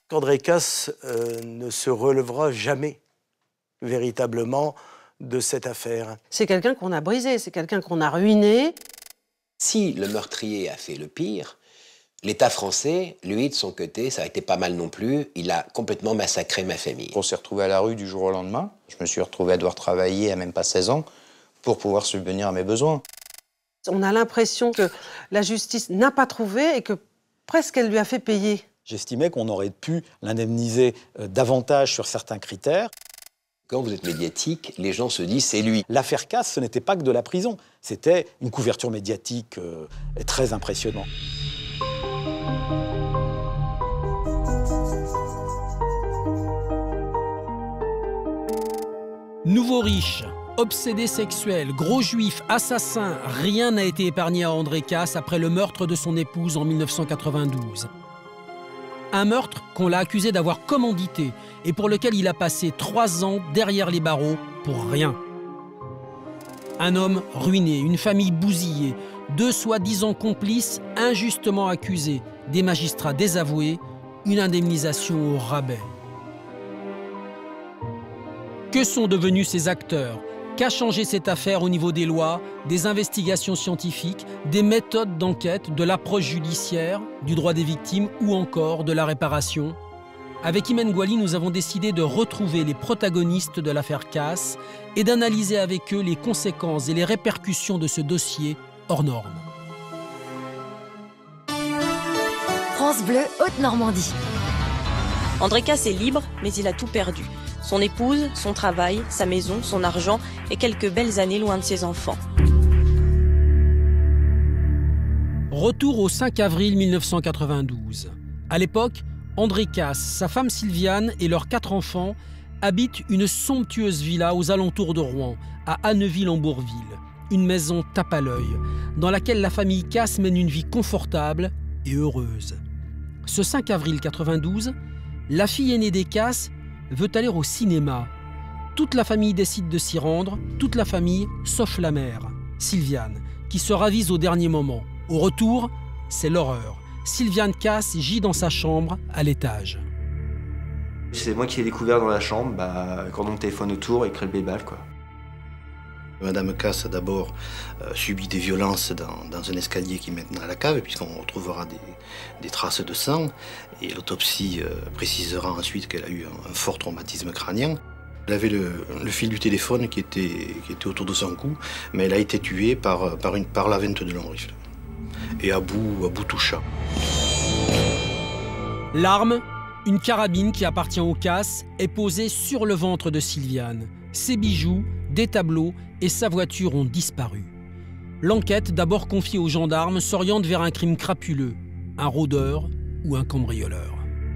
qu'André Casse ne se relèvera jamais véritablement de cette affaire. C'est quelqu'un qu'on a brisé, c'est quelqu'un qu'on a ruiné. Si le meurtrier a fait le pire, l'État français, lui, de son côté, ça a été pas mal non plus. Il a complètement massacré ma famille. On s'est retrouvé à la rue du jour au lendemain. Je me suis retrouvé à devoir travailler à même pas 16 ans pour pouvoir subvenir à mes besoins. On a l'impression que la justice n'a pas trouvé et que presque elle lui a fait payer. J'estimais qu'on aurait pu l'indemniser davantage sur certains critères. Quand vous êtes médiatique, les gens se disent c'est lui. L'affaire Casse, ce n'était pas que de la prison. C'était une couverture médiatique très impressionnante. Nouveau riche, obsédé sexuel, gros juif, assassin, rien n'a été épargné à André Casse après le meurtre de son épouse en 1992. Un meurtre qu'on l'a accusé d'avoir commandité et pour lequel il a passé 3 ans derrière les barreaux pour rien. Un homme ruiné, une famille bousillée, 2 soi-disant complices injustement accusés, des magistrats désavoués, une indemnisation au rabais. Que sont devenus ces acteurs? Qu'a changé cette affaire au niveau des lois, des investigations scientifiques, des méthodes d'enquête, de l'approche judiciaire, du droit des victimes ou encore de la réparation? Avec Imen Gouali, nous avons décidé de retrouver les protagonistes de l'affaire Casse et d'analyser avec eux les conséquences et les répercussions de ce dossier hors norme. France Bleu, Haute-Normandie. André Casse est libre, mais il a tout perdu. Son épouse, son travail, sa maison, son argent et quelques belles années loin de ses enfants. Retour au 5 avril 1992. À l'époque, André Casse, sa femme Sylviane et leurs 4 enfants habitent une somptueuse villa aux alentours de Rouen, à Anneville-en-Bourville. Une maison tape à l'œil, dans laquelle la famille Casse mène une vie confortable et heureuse. Ce 5 avril 92, la fille aînée des Casse veut aller au cinéma. Toute la famille décide de s'y rendre, toute la famille, sauf la mère, Sylviane, qui se ravise au dernier moment. Au retour, c'est l'horreur. Sylviane Casse gît dans sa chambre, à l'étage. C'est moi qui l'ai découvert dans la chambre, quand on me téléphone autour et crée le bébal, quoi. Madame Casse a d'abord subi des violences dans un escalier qui mène à la cave, puisqu'on retrouvera des traces de sang. Et l'autopsie précisera ensuite qu'elle a eu un fort traumatisme crânien. Elle avait le fil du téléphone qui était autour de son cou, mais elle a été tuée par la vente de long rifle. Et à bout touchant. L'arme, une carabine qui appartient au Casse, est posée sur le ventre de Sylviane. Ses bijoux, des tableaux et sa voiture ont disparu. L'enquête, d'abord confiée aux gendarmes, s'oriente vers un crime crapuleux, un rôdeur ou un cambrioleur.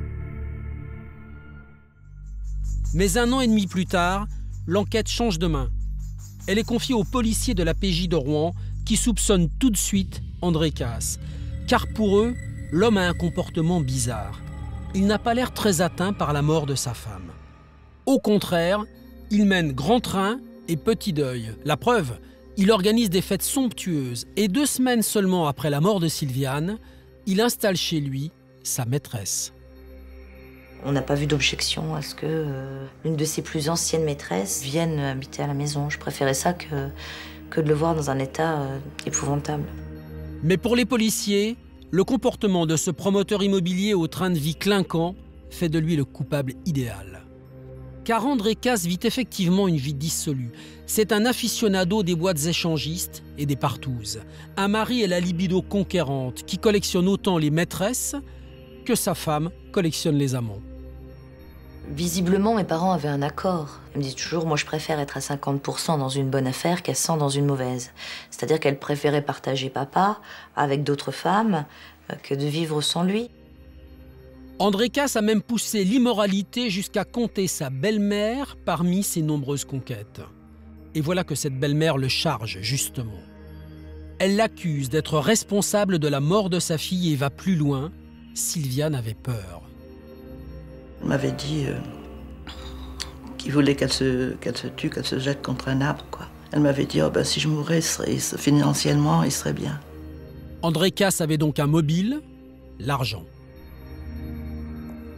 Mais 1 an et demi plus tard, l'enquête change de main. Elle est confiée aux policiers de la PJ de Rouen qui soupçonnent tout de suite André Casse. Car pour eux, l'homme a un comportement bizarre. Il n'a pas l'air très atteint par la mort de sa femme. Au contraire, il mène grand train et petit deuil. La preuve, il organise des fêtes somptueuses et 2 semaines seulement après la mort de Sylviane, il installe chez lui sa maîtresse. On n'a pas vu d'objection à ce que l'une de ses plus anciennes maîtresses vienne habiter à la maison. Je préférais ça que de le voir dans un état épouvantable. Mais pour les policiers, le comportement de ce promoteur immobilier au train de vie clinquant fait de lui le coupable idéal. Car André Casse vit effectivement une vie dissolue. C'est un aficionado des boîtes échangistes et des partouzes. Un mari à la libido conquérante qui collectionne autant les maîtresses que sa femme collectionne les amants. Visiblement, mes parents avaient un accord. Ils me disent toujours, moi je préfère être à 50% dans une bonne affaire qu'à 100% dans une mauvaise. C'est-à-dire qu'elle préférait partager papa avec d'autres femmes que de vivre sans lui. André Casse a même poussé l'immoralité jusqu'à compter sa belle-mère parmi ses nombreuses conquêtes. Et voilà que cette belle-mère le charge, justement. Elle l'accuse d'être responsable de la mort de sa fille et va plus loin. Sylviane avait peur. Elle m'avait dit qu'il voulait qu'elle se tue, qu'elle se jette contre un arbre, quoi. Elle m'avait dit, si je mourais, financièrement, il serait bien. André Casse avait donc un mobile, l'argent.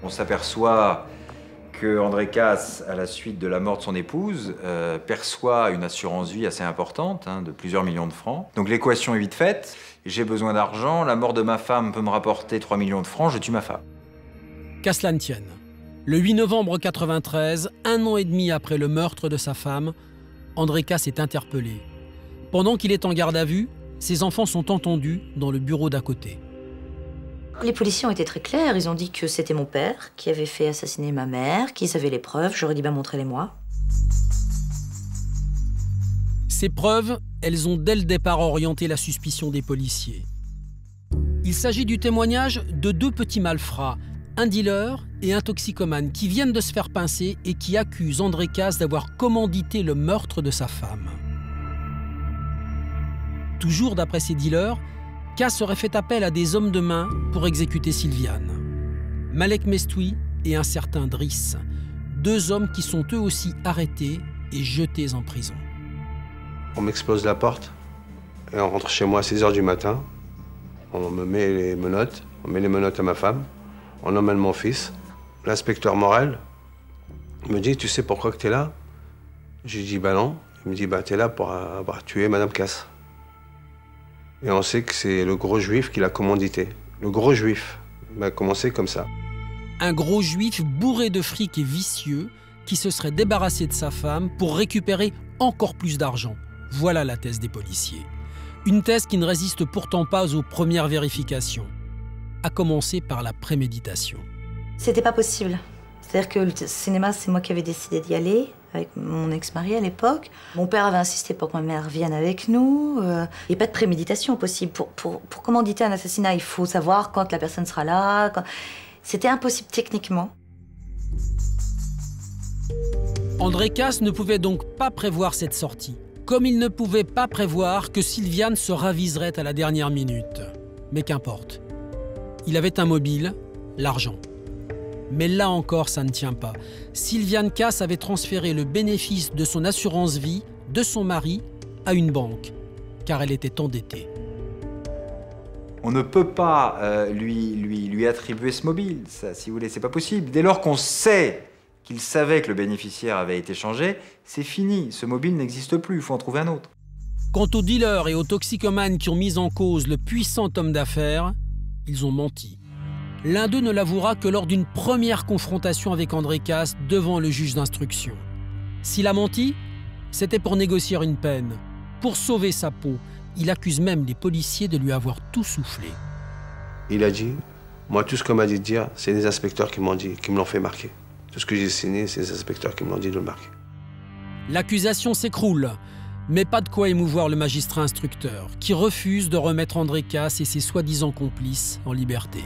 On s'aperçoit que André Casse, à la suite de la mort de son épouse, perçoit une assurance vie assez importante, de plusieurs millions de francs. Donc l'équation est vite faite. J'ai besoin d'argent, la mort de ma femme peut me rapporter 3 millions de francs, je tue ma femme. Qu'à cela ne tienne. Le 8 novembre 1993, 1 an et demi après le meurtre de sa femme, André Casse est interpellé. Pendant qu'il est en garde à vue, ses enfants sont entendus dans le bureau d'à côté. Les policiers ont été très clairs. Ils ont dit que c'était mon père qui avait fait assassiner ma mère, qu'ils avaient les preuves. J'aurais dit, montrez-les-moi. Ces preuves, elles ont dès le départ orienté la suspicion des policiers. Il s'agit du témoignage de 2 petits malfrats, un dealer et un toxicomane, qui viennent de se faire pincer et qui accusent André Casse d'avoir commandité le meurtre de sa femme. Toujours d'après ces dealers, Casse aurait fait appel à des hommes de main pour exécuter Sylviane. Malek Mestoui et un certain Driss, 2 hommes qui sont eux aussi arrêtés et jetés en prison. On m'explose la porte et on rentre chez moi à 6 h du matin. On me met les menottes, on met les menottes à ma femme, on emmène mon fils. L'inspecteur Morel me dit, tu sais pourquoi que t'es là? J'ai dit, bah non. Il me dit, bah t'es là pour avoir tué Madame Casse. Et on sait que c'est le gros juif qui l'a commandité. Le gros juif. Il a commencé comme ça. Un gros juif bourré de fric et vicieux qui se serait débarrassé de sa femme pour récupérer encore plus d'argent. Voilà la thèse des policiers. Une thèse qui ne résiste pourtant pas aux premières vérifications. À commencer par la préméditation. C'était pas possible. C'est-à-dire que le cinéma, c'est moi qui avais décidé d'y aller, avec mon ex-mari à l'époque. Mon père avait insisté pour que ma mère vienne avec nous. Il n'y a pas de préméditation possible. Pour commanditer un assassinat, il faut savoir quand la personne sera là. C'était impossible techniquement. André Casse ne pouvait donc pas prévoir cette sortie. Comme il ne pouvait pas prévoir que Sylviane se raviserait à la dernière minute. Mais qu'importe. Il avait un mobile, l'argent. Mais là encore, ça ne tient pas. Sylviane Casse avait transféré le bénéfice de son assurance vie de son mari à une banque, car elle était endettée. On ne peut pas lui attribuer ce mobile, ça, si vous voulez, c'est pas possible. Dès lors qu'on sait qu'il savait que le bénéficiaire avait été changé, c'est fini, ce mobile n'existe plus, il faut en trouver un autre. Quant aux dealers et aux toxicomanes qui ont mis en cause le puissant homme d'affaires, ils ont menti. L'un d'eux ne l'avouera que lors d'une première confrontation avec André Casse devant le juge d'instruction. S'il a menti, c'était pour négocier une peine. Pour sauver sa peau, il accuse même les policiers de lui avoir tout soufflé. Il a dit, moi tout ce qu'on m'a dit de dire, c'est les inspecteurs qui m'ont dit, qui me l'ont fait marquer. Tout ce que j'ai signé, c'est les inspecteurs qui me l'ont dit de le marquer. L'accusation s'écroule, mais pas de quoi émouvoir le magistrat instructeur, qui refuse de remettre André Casse et ses soi-disant complices en liberté.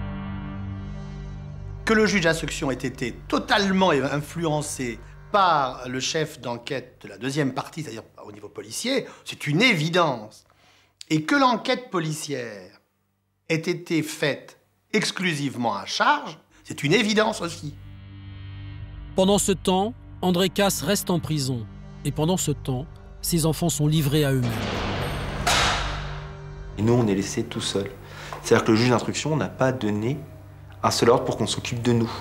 Que le juge d'instruction ait été totalement influencé par le chef d'enquête de la deuxième partie, c'est-à-dire au niveau policier, c'est une évidence. Et que l'enquête policière ait été faite exclusivement à charge, c'est une évidence aussi. Pendant ce temps, André Casse reste en prison. Et pendant ce temps, ses enfants sont livrés à eux-mêmes. Et nous, on est laissés tout seuls. C'est-à-dire que le juge d'instruction n'a pas donné un seul ordre pour qu'on s'occupe de nous.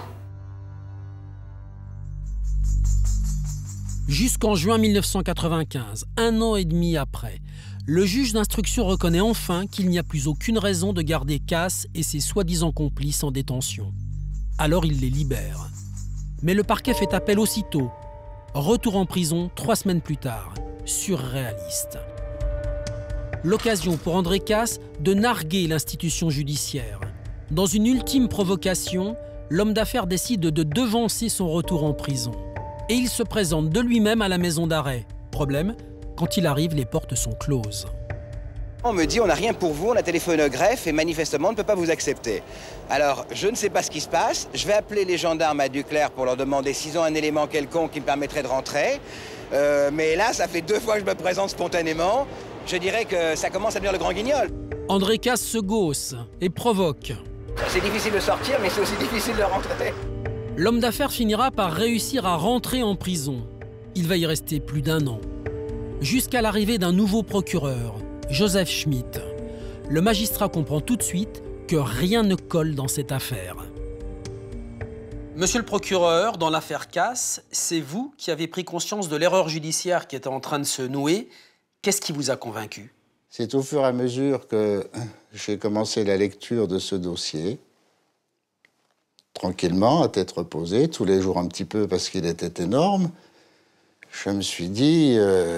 Jusqu'en juin 1995, 1 an et demi après, le juge d'instruction reconnaît enfin qu'il n'y a plus aucune raison de garder Casse et ses soi-disant complices en détention. Alors il les libère. Mais le parquet fait appel aussitôt. Retour en prison 3 semaines plus tard. Surréaliste. L'occasion pour André Casse de narguer l'institution judiciaire. Dans une ultime provocation, l'homme d'affaires décide de devancer son retour en prison. Et il se présente de lui-même à la maison d'arrêt. Problème, quand il arrive, les portes sont closes. On me dit, on n'a rien pour vous, on a téléphoné au greffe et manifestement on ne peut pas vous accepter. Alors, je ne sais pas ce qui se passe, je vais appeler les gendarmes à Duclerc pour leur demander s'ils ont un élément quelconque qui me permettrait de rentrer. Mais là, ça fait 2 fois que je me présente spontanément. Je dirais que ça commence à devenir le grand guignol. André Casse se gausse et provoque. C'est difficile de sortir, mais c'est aussi difficile de rentrer. L'homme d'affaires finira par réussir à rentrer en prison. Il va y rester plus d'1 an. Jusqu'à l'arrivée d'un nouveau procureur, Joseph Schmitt. Le magistrat comprend tout de suite que rien ne colle dans cette affaire. Monsieur le procureur, dans l'affaire Casse, c'est vous qui avez pris conscience de l'erreur judiciaire qui était en train de se nouer. Qu'est-ce qui vous a convaincu? C'est au fur et à mesure que j'ai commencé la lecture de ce dossier, tranquillement, à tête reposée, tous les jours un petit peu parce qu'il était énorme, je me suis dit,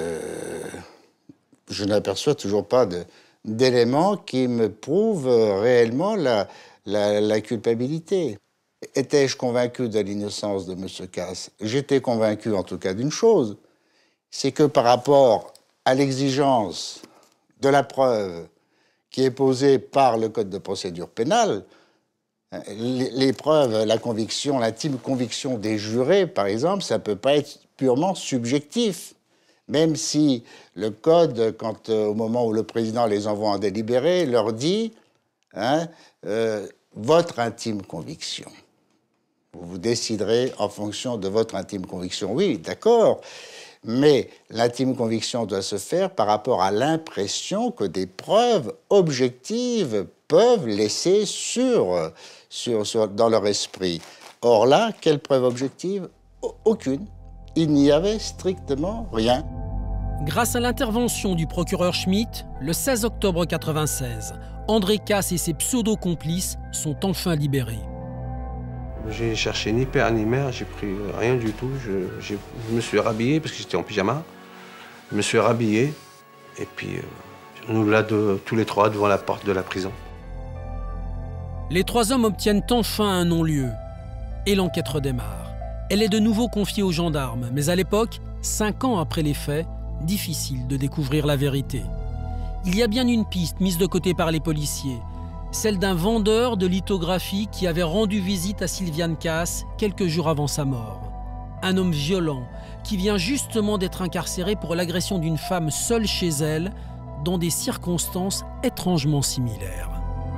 je n'aperçois toujours pas d'éléments qui me prouvent réellement la culpabilité. Étais-je convaincu de l'innocence de M. Casse? J'étais convaincu en tout cas d'une chose, c'est que par rapport à l'exigence de la preuve qui est posée par le Code de procédure pénale, les preuves, la conviction, l'intime conviction des jurés, par exemple, ça ne peut pas être purement subjectif. Même si le Code, au moment où le président les envoie en délibéré, leur dit votre intime conviction. Vous déciderez en fonction de votre intime conviction. Oui, d'accord, mais l'intime conviction doit se faire par rapport à l'impression que des preuves objectives peuvent laisser dans leur esprit. Or là, quelle preuve objective? Aucune. Il n'y avait strictement rien. Grâce à l'intervention du procureur Schmitt, le 16 octobre 1996, André Casse et ses pseudo-complices sont enfin libérés. J'ai cherché ni père ni mère, j'ai pris rien du tout. Je me suis rhabillé parce que j'étais en pyjama. Je me suis rhabillé et puis nous là tous les trois devant la porte de la prison. Les trois hommes obtiennent enfin un non-lieu et l'enquête redémarre. Elle est de nouveau confiée aux gendarmes, mais à l'époque, 5 ans après les faits, difficile de découvrir la vérité. Il y a bien une piste mise de côté par les policiers, celle d'un vendeur de lithographie qui avait rendu visite à Sylviane Casse quelques jours avant sa mort. Un homme violent qui vient justement d'être incarcéré pour l'agression d'une femme seule chez elle, dans des circonstances étrangement similaires.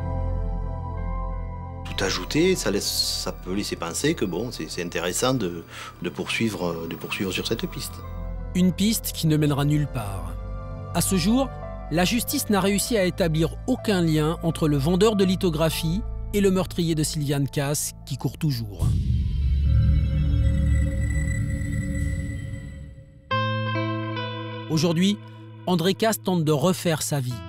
Tout ajouté, ça peut laisser penser que bon, c'est intéressant de poursuivre sur cette piste. Une piste qui ne mènera nulle part. À ce jour, la justice n'a réussi à établir aucun lien entre le vendeur de lithographie et le meurtrier de Sylviane Casse, qui court toujours. Aujourd'hui, André Casse tente de refaire sa vie.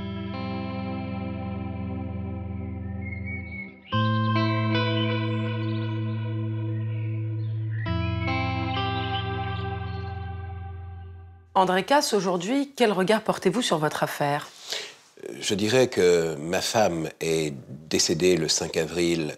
André Casse, aujourd'hui, quel regard portez-vous sur votre affaire? Je dirais que ma femme est décédée le 5 avril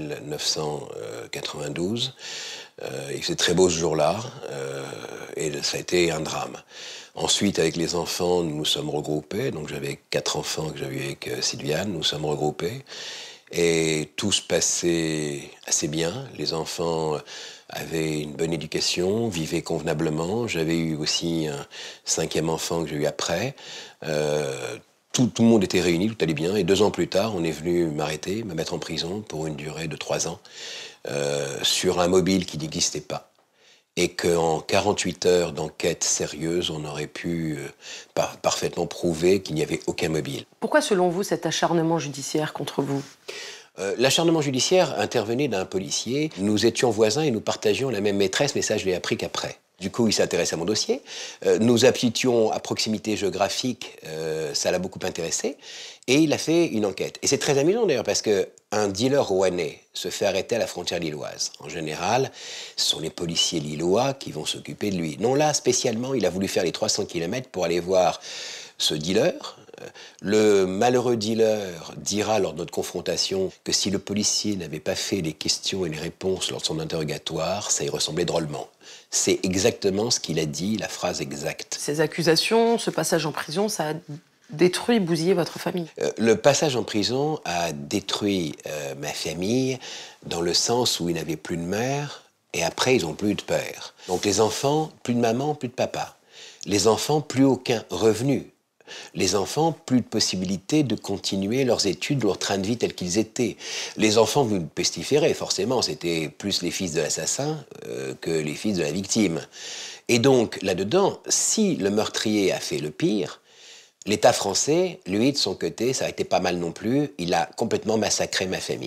1992. Il faisait très beau ce jour-là et ça a été un drame. Ensuite, avec les enfants, nous nous sommes regroupés. Donc j'avais 4 enfants que j'avais eu avec Sylviane. Nous nous sommes regroupés et tout se passait assez bien. Les enfants avaient une bonne éducation, vivaient convenablement. J'avais eu aussi un 5e enfant que j'ai eu après. Tout le monde était réuni, tout allait bien. Et 2 ans plus tard, on est venu m'arrêter, me mettre en prison pour une durée de 3 ans sur un mobile qui n'existait pas. Et qu'en 48 heures d'enquête sérieuse, on aurait pu parfaitement prouver qu'il n'y avait aucun mobile. Pourquoi, selon vous, cet acharnement judiciaire contre vous? L'acharnement judiciaire intervenait d'un policier. Nous étions voisins et nous partagions la même maîtresse, mais ça, je l'ai appris qu'après. Du coup, il s'intéresse à mon dossier. Nous habitions à proximité géographique, ça l'a beaucoup intéressé. Et il a fait une enquête. Et c'est très amusant d'ailleurs, parce qu'un dealer rouennais se fait arrêter à la frontière lilloise. En général, ce sont les policiers lillois qui vont s'occuper de lui. Non, là, spécialement, il a voulu faire les 300 km pour aller voir ce dealer. Le malheureux dealer dira lors de notre confrontation que si le policier n'avait pas fait les questions et les réponses lors de son interrogatoire, ça y ressemblait drôlement. C'est exactement ce qu'il a dit, la phrase exacte. Ces accusations, ce passage en prison, ça a détruit, bousillé votre famille? Le passage en prison a détruit ma famille dans le sens où ils n'avaient plus de mère et après ils n'ont plus de père. Donc les enfants, plus de maman, plus de papa. Les enfants, plus aucun revenu. Les enfants, plus de possibilité de continuer leurs études, leur train de vie tel qu'ils étaient. Les enfants venaient pestiférer, forcément. C'était plus les fils de l'assassin que les fils de la victime. Et donc, là-dedans, si le meurtrier a fait le pire, l'État français, lui, de son côté, ça a été pas mal non plus. Il a complètement massacré ma famille.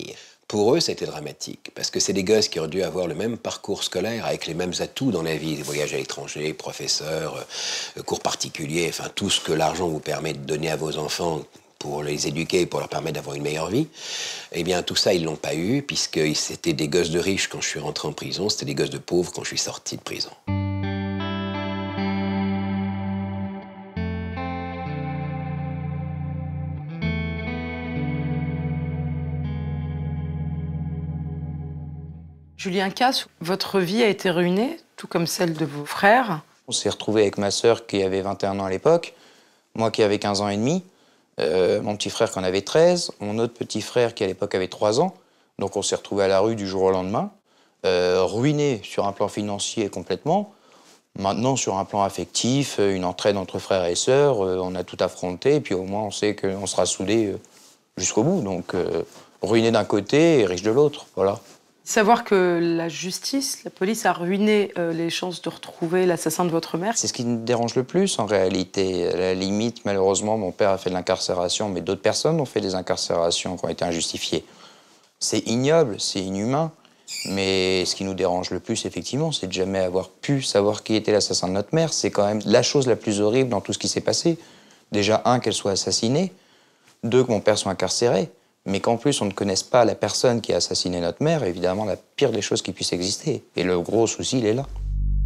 Pour eux, ça a été dramatique, parce que c'est des gosses qui auraient dû avoir le même parcours scolaire, avec les mêmes atouts dans la vie, des voyages à l'étranger, professeurs, cours particuliers, enfin tout ce que l'argent vous permet de donner à vos enfants pour les éduquer, pour leur permettre d'avoir une meilleure vie. Eh bien, tout ça, ils l'ont pas eu, puisque c'était des gosses de riches quand je suis rentré en prison, c'était des gosses de pauvres quand je suis sorti de prison. Julien Casse, votre vie a été ruinée, tout comme celle de vos frères. On s'est retrouvé avec ma sœur qui avait 21 ans à l'époque, moi qui avais 15 ans et demi, mon petit frère qui en avait 13, mon autre petit frère qui à l'époque avait 3 ans. Donc on s'est retrouvé à la rue du jour au lendemain, ruiné sur un plan financier complètement. Maintenant, sur un plan affectif, une entraide entre frères et sœurs, on a tout affronté, et puis au moins on sait qu'on sera soudés jusqu'au bout. Donc ruiné d'un côté et riche de l'autre, voilà. Savoir que la justice, la police a ruiné les chances de retrouver l'assassin de votre mère. C'est ce qui nous dérange le plus en réalité. À la limite, malheureusement, mon père a fait de l'incarcération, mais d'autres personnes ont fait des incarcérations qui ont été injustifiées. C'est ignoble, c'est inhumain, mais ce qui nous dérange le plus, effectivement, c'est de jamais avoir pu savoir qui était l'assassin de notre mère. C'est quand même la chose la plus horrible dans tout ce qui s'est passé. Déjà, 1, qu'elle soit assassinée, 2, que mon père soit incarcéré. Mais qu'en plus, on ne connaisse pas la personne qui a assassiné notre mère, évidemment, la pire des choses qui puissent exister. Et le gros souci, il est là.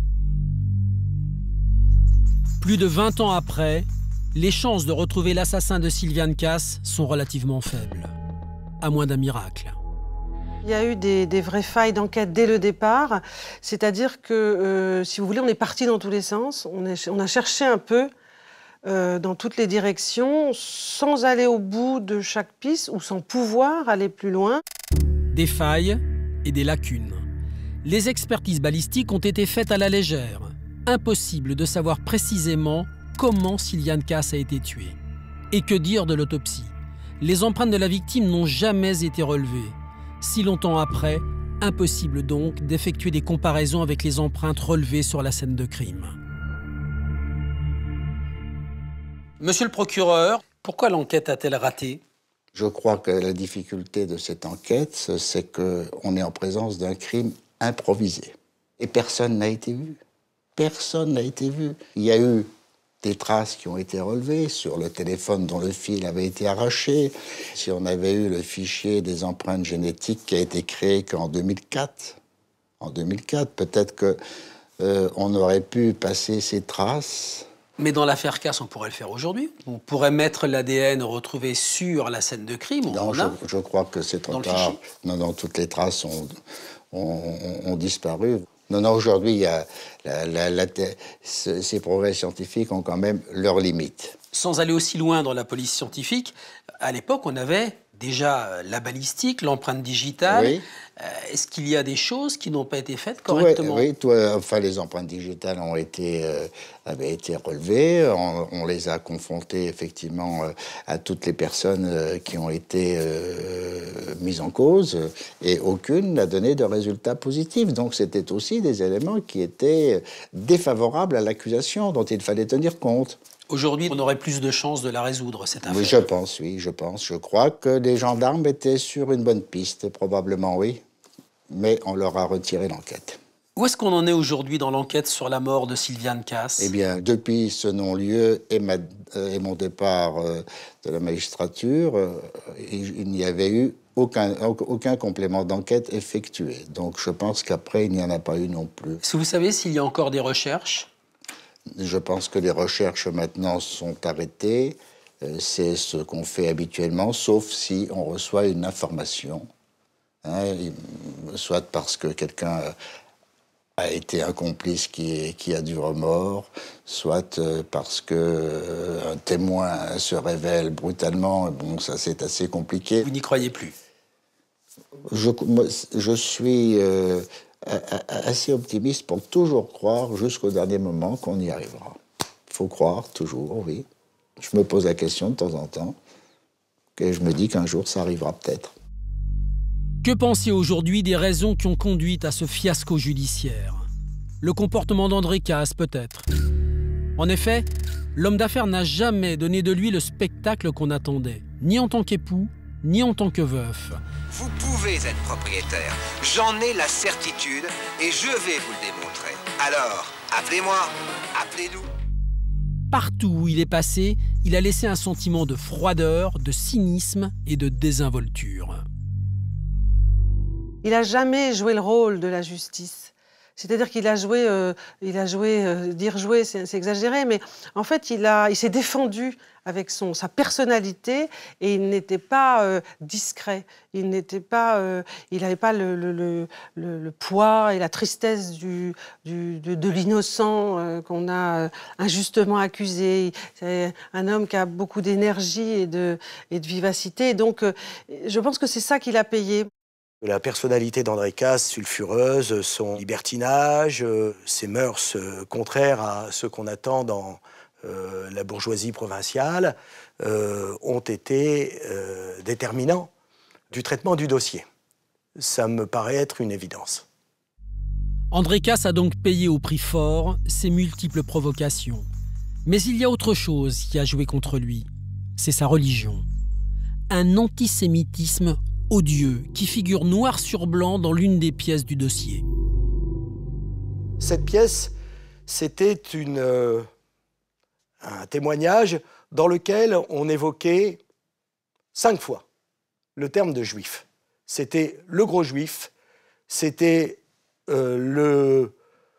Plus de 20 ans après, les chances de retrouver l'assassin de Sylviane Casse sont relativement faibles, à moins d'un miracle. Il y a eu des vraies failles d'enquête dès le départ, c'est-à-dire que, si vous voulez, on est parti dans tous les sens, on a cherché un peu dans toutes les directions, sans aller au bout de chaque piste ou sans pouvoir aller plus loin. Des failles et des lacunes. Les expertises balistiques ont été faites à la légère. Impossible de savoir précisément comment Sylviane Casse a été tuée. Et que dire de l'autopsie? Les empreintes de la victime n'ont jamais été relevées. Si longtemps après, impossible donc d'effectuer des comparaisons avec les empreintes relevées sur la scène de crime. Monsieur le procureur, pourquoi l'enquête a-t-elle raté? Je crois que la difficulté de cette enquête, c'est qu'on est en présence d'un crime improvisé. Et personne n'a été vu. Personne n'a été vu. Il y a eu des traces qui ont été relevées sur le téléphone dont le fil avait été arraché. Si on avait eu le fichier des empreintes génétiques qui a été créé qu'en 2004, peut-être qu'on aurait pu passer ces traces. Mais dans l'affaire Casse, on pourrait le faire aujourd'hui. On pourrait mettre l'ADN retrouvé sur la scène de crime. Non, je crois que c'est trop tard. Non, toutes les traces ont disparu. Non, aujourd'hui, il y a ces progrès scientifiques ont quand même leurs limites. Sans aller aussi loin dans la police scientifique, à l'époque, on avait déjà la balistique, l'empreinte digitale. Oui. Est-ce qu'il y a des choses qui n'ont pas été faites correctement? Oui, les empreintes digitales avaient été relevées. On les a confrontées effectivement à toutes les personnes qui ont été mises en cause et aucune n'a donné de résultats positifs. Donc c'était aussi des éléments qui étaient défavorables à l'accusation dont il fallait tenir compte. Aujourd'hui, on aurait plus de chances de la résoudre, cette affaire. Oui, je pense. Je crois que les gendarmes étaient sur une bonne piste, probablement, oui. Mais on leur a retiré l'enquête. Où est-ce qu'on en est aujourd'hui dans l'enquête sur la mort de Sylviane Casse? Eh bien, depuis ce non-lieu et mon départ de la magistrature, il n'y avait eu aucun complément d'enquête effectué. Donc je pense qu'après, il n'y en a pas eu non plus. Est-ce que vous savez s'il y a encore des recherches? Je pense que les recherches maintenant sont arrêtées. C'est ce qu'on fait habituellement, sauf si on reçoit une information. Soit parce que quelqu'un a été un complice qui a du remords, soit parce qu'un témoin se révèle brutalement. Bon, ça c'est assez compliqué. Vous n'y croyez plus? Je suis assez optimiste pour toujours croire jusqu'au dernier moment qu'on y arrivera. Il faut croire, toujours, oui. Je me pose la question de temps en temps, et je me dis qu'un jour, ça arrivera peut-être. Que penser aujourd'hui des raisons qui ont conduit à ce fiasco judiciaire? Le comportement d'André Casse, peut-être. En effet, l'homme d'affaires n'a jamais donné de lui le spectacle qu'on attendait, ni en tant qu'époux, ni en tant que veuf. Vous pouvez pouvez être propriétaire. J'en ai la certitude et je vais vous le démontrer. Alors, appelez-moi, appelez-nous. Partout où il est passé, il a laissé un sentiment de froideur, de cynisme et de désinvolture. Il n'a jamais joué le rôle de la justice. C'est-à-dire qu'il a joué, dire jouer, c'est exagéré, mais en fait, il s'est défendu avec sa personnalité et il n'était pas discret. Il n'avait pas le poids et la tristesse de l'innocent qu'on a injustement accusé. C'est un homme qui a beaucoup d'énergie et de vivacité. Donc, je pense que c'est ça qu'il a payé. La personnalité d'André Casse, sulfureuse, son libertinage, ses mœurs contraires à ce qu'on attend dans la bourgeoisie provinciale, ont été déterminants du traitement du dossier. Ça me paraît être une évidence. André Casse a donc payé au prix fort ses multiples provocations. Mais il y a autre chose qui a joué contre lui, c'est sa religion. Un antisémitisme odieux qui figure noir sur blanc dans l'une des pièces du dossier. Cette pièce, c'était un témoignage dans lequel on évoquait 5 fois le terme de juif. C'était le gros juif, c'était la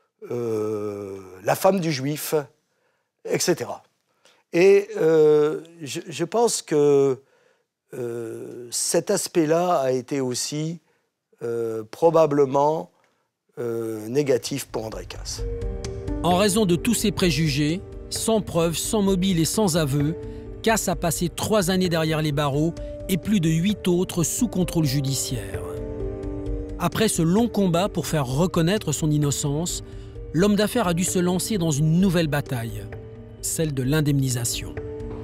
femme du juif, etc. Et je pense que cet aspect-là a été aussi probablement négatif pour André Casse. En raison de tous ces préjugés, sans preuves, sans mobile et sans aveu, Casse a passé 3 années derrière les barreaux et plus de 8 autres sous contrôle judiciaire. Après ce long combat pour faire reconnaître son innocence, l'homme d'affaires a dû se lancer dans une nouvelle bataille, celle de l'indemnisation.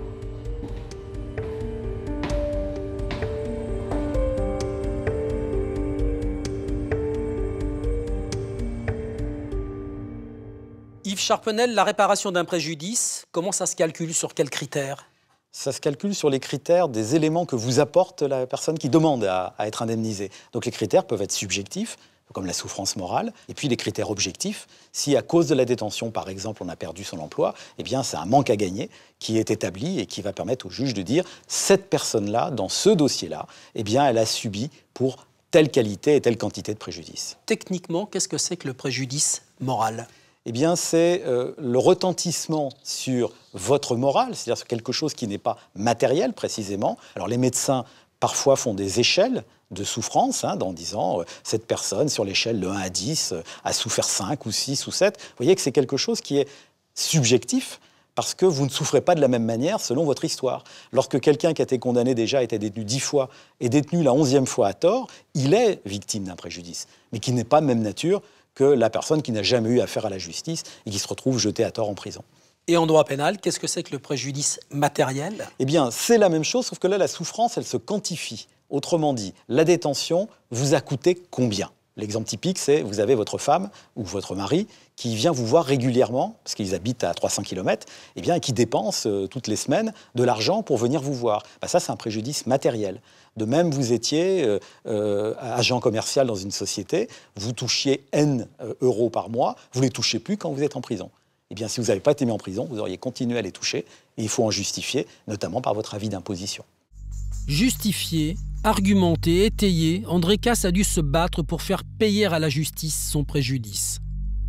Yves Charpenel, la réparation d'un préjudice, comment ça se calcule, sur quels critères? Ça se calcule sur les critères des éléments que vous apporte la personne qui demande à être indemnisée. Donc les critères peuvent être subjectifs, comme la souffrance morale, et puis les critères objectifs. Si à cause de la détention, par exemple, on a perdu son emploi, eh bien c'est un manque à gagner qui est établi et qui va permettre au juge de dire cette personne-là, dans ce dossier-là, eh bien elle a subi pour telle qualité et telle quantité de préjudice. Techniquement, qu'est-ce que c'est que le préjudice moral ? Eh bien, c'est le retentissement sur votre morale, c'est-à-dire sur quelque chose qui n'est pas matériel, précisément. Alors, les médecins, parfois, font des échelles de souffrance, en disant cette personne, sur l'échelle de 1 à 10, a souffert 5 ou 6 ou 7. Vous voyez que c'est quelque chose qui est subjectif, parce que vous ne souffrez pas de la même manière selon votre histoire. Lorsque quelqu'un qui a été condamné déjà, a été détenu 10 fois, est détenu la 11e fois à tort, il est victime d'un préjudice, mais qui n'est pas de même nature que la personne qui n'a jamais eu affaire à la justice et qui se retrouve jetée à tort en prison. Et en droit pénal, qu'est-ce que c'est que le préjudice matériel ? Eh bien, c'est la même chose, sauf que là, la souffrance, elle se quantifie. Autrement dit, la détention vous a coûté combien ? L'exemple typique, c'est vous avez votre femme ou votre mari qui vient vous voir régulièrement, parce qu'ils habitent à 300 km, eh bien, et qui dépense toutes les semaines de l'argent pour venir vous voir. Ça, c'est un préjudice matériel. De même, vous étiez agent commercial dans une société, vous touchiez N euros par mois, vous ne les touchez plus quand vous êtes en prison. Eh bien, si vous n'avez pas été mis en prison, vous auriez continué à les toucher, et il faut en justifier, notamment par votre avis d'imposition. Justifié, argumenté, étayé, André Casse a dû se battre pour faire payer à la justice son préjudice.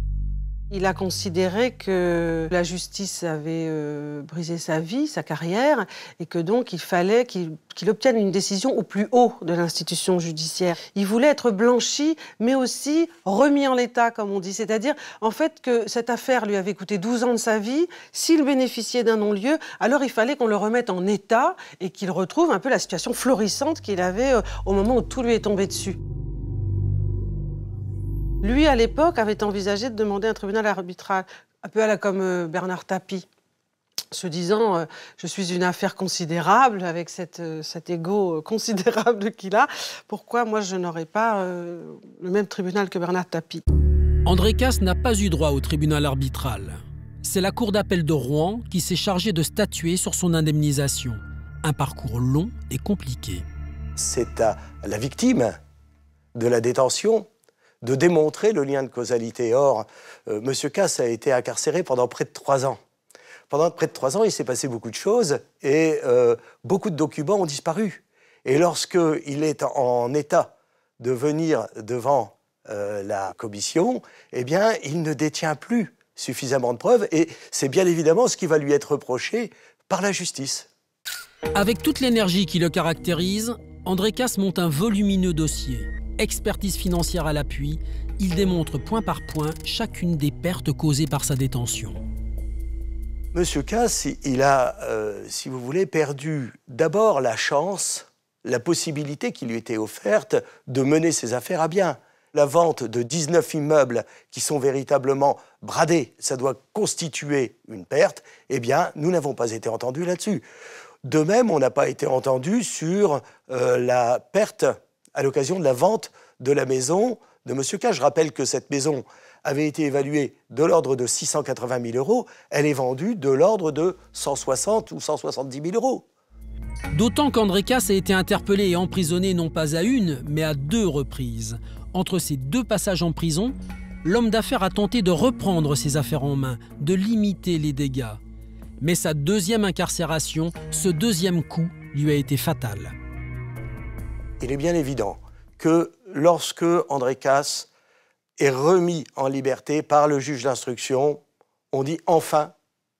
Il a considéré que la justice avait brisé sa vie, sa carrière, et que donc il fallait qu'il obtienne une décision au plus haut de l'institution judiciaire. Il voulait être blanchi, mais aussi remis en l'état, comme on dit. C'est-à-dire, en fait, que cette affaire lui avait coûté 12 ans de sa vie. S'il bénéficiait d'un non-lieu, alors il fallait qu'on le remette en état et qu'il retrouve un peu la situation florissante qu'il avait au moment où tout lui est tombé dessus. Lui, à l'époque, avait envisagé de demander un tribunal arbitral, un peu comme Bernard Tapie, se disant je suis une affaire considérable, avec cet ego considérable qu'il a, pourquoi moi je n'aurais pas le même tribunal que Bernard Tapie ? André Casse n'a pas eu droit au tribunal arbitral. C'est la Cour d'appel de Rouen qui s'est chargée de statuer sur son indemnisation. Un parcours long et compliqué. C'est à la victime de la détention de démontrer le lien de causalité. Or, M. Casse a été incarcéré pendant près de 3 ans. Pendant près de 3 ans, il s'est passé beaucoup de choses et beaucoup de documents ont disparu. Et lorsqu'il est en état de venir devant la commission, eh bien, il ne détient plus suffisamment de preuves et c'est bien évidemment ce qui va lui être reproché par la justice. Avec toute l'énergie qui le caractérise, André Casse monte un volumineux dossier. Expertise financière à l'appui, il démontre point par point chacune des pertes causées par sa détention. Monsieur Casse, il a, si vous voulez, perdu d'abord la chance, la possibilité qui lui était offerte de mener ses affaires à bien. La vente de 19 immeubles qui sont véritablement bradés, ça doit constituer une perte. Eh bien, nous n'avons pas été entendus là-dessus. De même, on n'a pas été entendu sur la perte à l'occasion de la vente de la maison de M. Casse. Je rappelle que cette maison avait été évaluée de l'ordre de 680 000 euros. Elle est vendue de l'ordre de 160 ou 170 000 euros. D'autant qu'André Casse a été interpellé et emprisonné non pas à une, mais à 2 reprises. Entre ces 2 passages en prison, l'homme d'affaires a tenté de reprendre ses affaires en main, de limiter les dégâts. Mais sa 2e incarcération, ce 2e coup, lui a été fatal. Il est bien évident que lorsque André Casse est remis en liberté par le juge d'instruction, on dit enfin,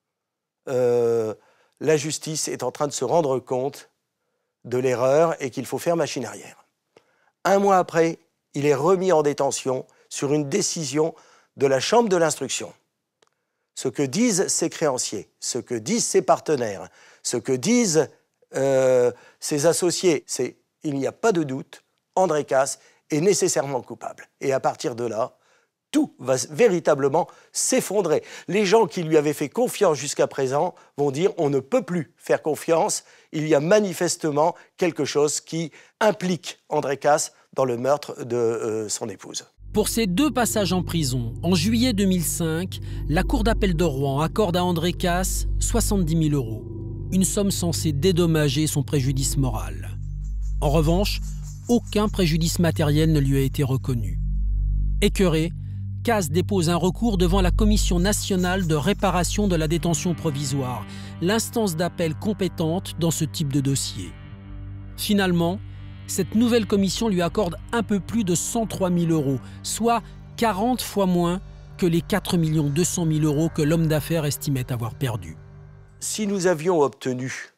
la justice est en train de se rendre compte de l'erreur et qu'il faut faire machine arrière. 1 mois après, il est remis en détention sur une décision de la chambre de l'instruction. Ce que disent ses créanciers, ce que disent ses partenaires, ce que disent ses associés, c'est il n'y a pas de doute, André Casse est nécessairement coupable. Et à partir de là, tout va véritablement s'effondrer. Les gens qui lui avaient fait confiance jusqu'à présent vont dire on ne peut plus faire confiance, il y a manifestement quelque chose qui implique André Casse dans le meurtre de son épouse. Pour ces 2 passages en prison, en juillet 2005, la Cour d'appel de Rouen accorde à André Casse 70 000 euros, une somme censée dédommager son préjudice moral. En revanche, aucun préjudice matériel ne lui a été reconnu. Écœuré, Casse dépose un recours devant la Commission nationale de réparation de la détention provisoire, l'instance d'appel compétente dans ce type de dossier. Finalement, cette nouvelle commission lui accorde un peu plus de 103 000 euros, soit 40 fois moins que les 4 200 000 euros que l'homme d'affaires estimait avoir perdus. Si nous avions obtenu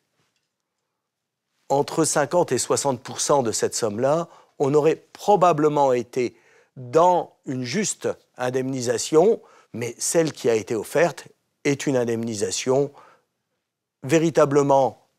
entre 50 et 60% de cette somme-là, on aurait probablement été dans une juste indemnisation, mais celle qui a été offerte est une indemnisation véritablement,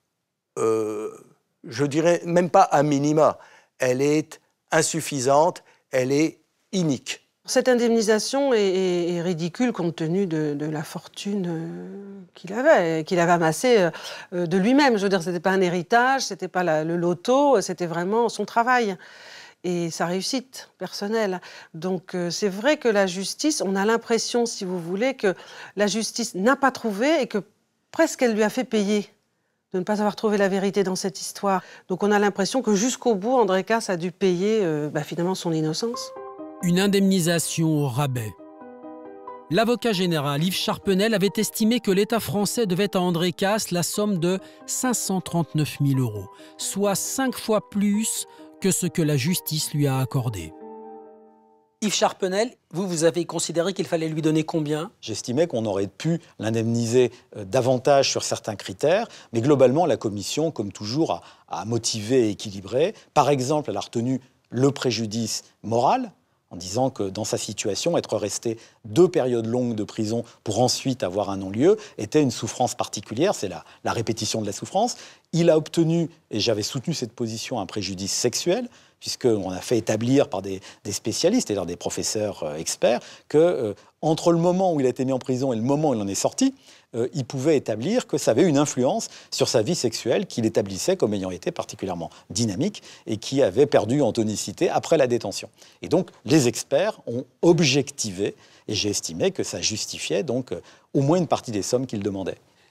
je dirais même pas à minima, elle est insuffisante, elle est inique. Cette indemnisation est ridicule compte tenu de la fortune qu'il avait amassée de lui-même. Je veux dire, ce n'était pas un héritage, ce n'était pas le loto, c'était vraiment son travail et sa réussite personnelle. Donc c'est vrai que la justice, on a l'impression, si vous voulez, que la justice n'a pas trouvé et que presque elle lui a fait payer de ne pas avoir trouvé la vérité dans cette histoire. Donc on a l'impression que jusqu'au bout, André Casse a dû payer finalement son innocence. Une indemnisation au rabais. L'avocat général Yves Charpenel avait estimé que l'État français devait à André Casse la somme de 539 000 euros, soit 5 fois plus que ce que la justice lui a accordé. Yves Charpenel, vous avez considéré qu'il fallait lui donner combien? J'estimais qu'on aurait pu l'indemniser davantage sur certains critères, mais globalement, la commission, comme toujours, a motivé et équilibré. Par exemple, elle a retenu le préjudice moral, en disant que dans sa situation, être resté 2 périodes longues de prison pour ensuite avoir un non-lieu était une souffrance particulière, c'est la répétition de la souffrance. Il a obtenu, et j'avais soutenu cette position, un préjudice sexuel, puisqu'on a fait établir par des spécialistes, c'est-à-dire des professeurs experts, que entre le moment où il a été mis en prison et le moment où il en est sorti, il pouvait établir que ça avait une influence sur sa vie sexuelle qu'il établissait comme ayant été particulièrement dynamique et qui avait perdu en tonicité après la détention. Et donc, les experts ont objectivé et j'ai estimé que ça justifiait donc au moins une partie des sommes qu'il demandait.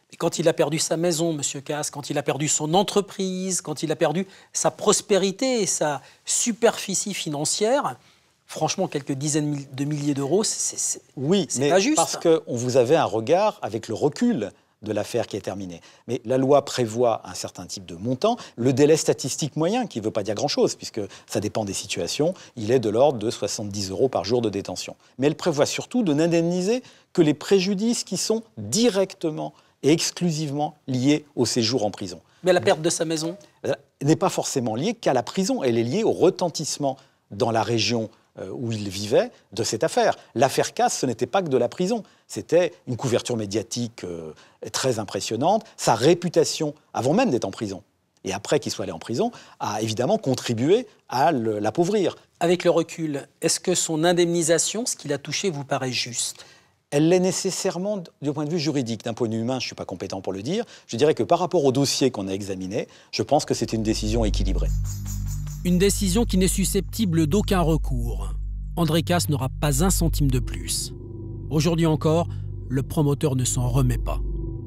Quand il a perdu sa maison, M. Casse, quand il a perdu son entreprise, quand il a perdu sa prospérité et sa superficie financière, franchement, quelques dizaines de milliers d'euros, c'est pas juste. Parce qu'on vous avait un regard avec le recul de l'affaire qui est terminée. Mais la loi prévoit un certain type de montant. Le délai statistique moyen, qui ne veut pas dire grand-chose, puisque ça dépend des situations, il est de l'ordre de 70 € par jour de détention. Mais elle prévoit surtout de n'indemniser que les préjudices qui sont directement et exclusivement liés au séjour en prison. Mais la perte de sa maison n'est pas forcément liée qu'à la prison. Elle est liée au retentissement dans la région où il vivait de cette affaire. L'affaire Casse, ce n'était pas que de la prison. C'était une couverture médiatique très impressionnante. Sa réputation, avant même d'être en prison, et après qu'il soit allé en prison, a évidemment contribué à l'appauvrir. Avec le recul, est-ce que son indemnisation, ce qu'il a touché, vous paraît juste ? Elle l'est nécessairement du point de vue juridique. D'un point de vue humain, je ne suis pas compétent pour le dire. Je dirais que par rapport au dossier qu'on a examiné, je pense que c'était une décision équilibrée. Une décision qui n'est susceptible d'aucun recours. André Casse n'aura pas un centime de plus. Aujourd'hui encore, le promoteur ne s'en remet pas.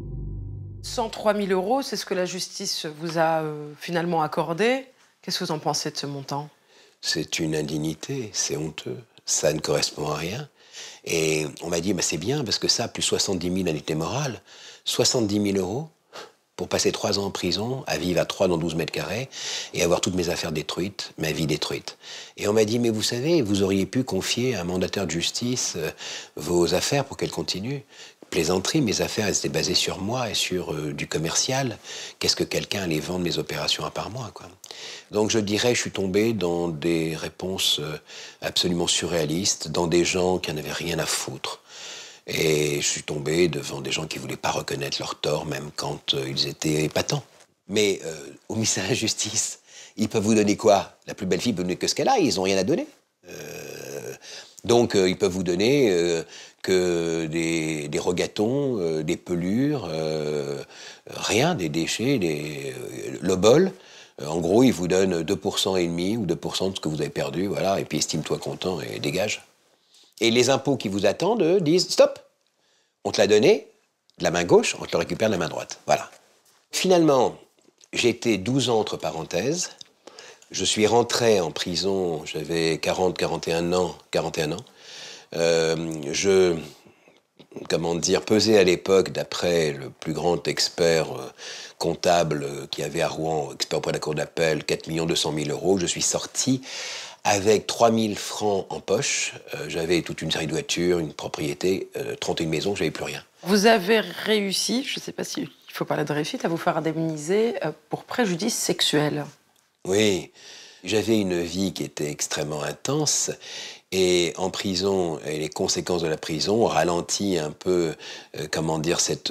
103 000 €, c'est ce que la justice vous a finalement accordé. Qu'est-ce que vous en pensez de ce montant? C'est une indignité, c'est honteux. Ça ne correspond à rien. Et on m'a dit, bah, c'est bien, parce que ça, plus 70 000 indemnités morales, 70 000 € pour passer 3 ans en prison, à vivre à 3 dans 12 mètres carrés, et avoir toutes mes affaires détruites, ma vie détruite. Et on m'a dit, mais vous savez, vous auriez pu confier à un mandataire de justice vos affaires pour qu'elles continuent. Plaisanterie, mes affaires, elles étaient basées sur moi et sur du commercial. Qu'est-ce que quelqu'un allait vendre mes opérations à part moi, quoi. Donc je dirais, je suis tombé dans des réponses absolument surréalistes, dans des gens qui n'en avaient rien à foutre. Et je suis tombé devant des gens qui ne voulaient pas reconnaître leur tort, même quand ils étaient épatants. Mais au ministère de la Justice, ils peuvent vous donner quoi? La plus belle fille peut donner que ce qu'elle a, ils n'ont rien à donner. Donc ils peuvent vous donner que des rogatons, des pelures, rien, des déchets, l'obol. En gros, ils vous donnent 2,5% ou 2% de ce que vous avez perdu, voilà, et puis estime-toi content et dégage. Et les impôts qui vous attendent disent « Stop, on te l'a donné de la main gauche, on te le récupère de la main droite. » Voilà. Finalement, j'ai été 12 ans entre parenthèses. Je suis rentré en prison, j'avais 41 ans. Pesais à l'époque, d'après le plus grand expert comptable qu'il y avait à Rouen, expert auprès de la cour d'appel, 4 200 000 €. Je suis sorti avec 3 000 francs en poche. J'avais toute une série de voitures, une propriété, 31 maisons, j'avais plus rien. Vous avez réussi, je ne sais pas s'il faut parler de réussite, à vous faire indemniser pour préjudice sexuel. Oui, j'avais une vie qui était extrêmement intense. Et en prison, et les conséquences de la prison ralentit un peu, cette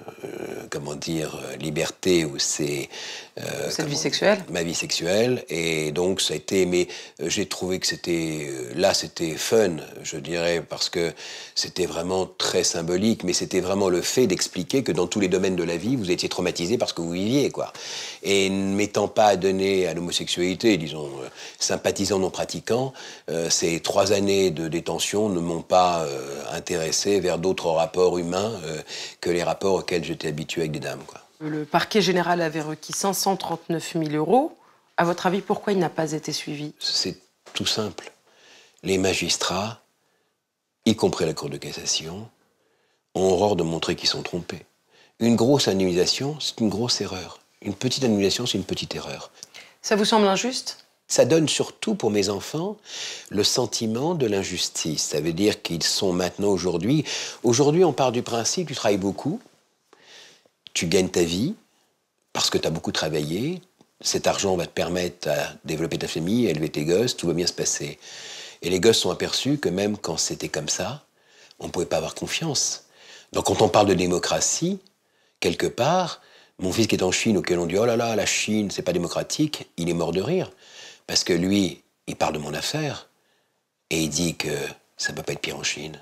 liberté ou cette vie sexuelle. Ma vie sexuelle. Et donc ça a été, mais j'ai trouvé que c'était fun, je dirais, parce que c'était vraiment très symbolique, mais c'était vraiment le fait d'expliquer que dans tous les domaines de la vie, vous étiez traumatisé parce que vous viviez, quoi. Et ne m'étant pas donné à l'homosexualité, disons, sympathisant non pratiquant, ces 3 années de détention ne m'ont pas intéressé vers d'autres rapports humains que les rapports auxquels j'étais habitué avec des dames, quoi. Le parquet général avait requis 539 000 €. À votre avis, pourquoi il n'a pas été suivi? C'est tout simple. Les magistrats, y compris la Cour de cassation, ont horreur de montrer qu'ils sont trompés. Une grosse indemnisation, c'est une grosse erreur. Une petite indemnisation, c'est une petite erreur. Ça vous semble injuste? Ça donne surtout pour mes enfants le sentiment de l'injustice. Ça veut dire qu'ils sont maintenant aujourd'hui... Aujourd'hui, on part du principe, tu travailles beaucoup, tu gagnes ta vie parce que tu as beaucoup travaillé, cet argent va te permettre de développer ta famille, élever tes gosses, tout va bien se passer. Et les gosses sont aperçus que même quand c'était comme ça, on ne pouvait pas avoir confiance. Donc quand on parle de démocratie, quelque part, mon fils qui est en Chine, auquel on dit « Oh là là, la Chine, c'est pas démocratique », il est mort de rire. Parce que lui, il parle de mon affaire et il dit que ça ne peut pas être pire en Chine.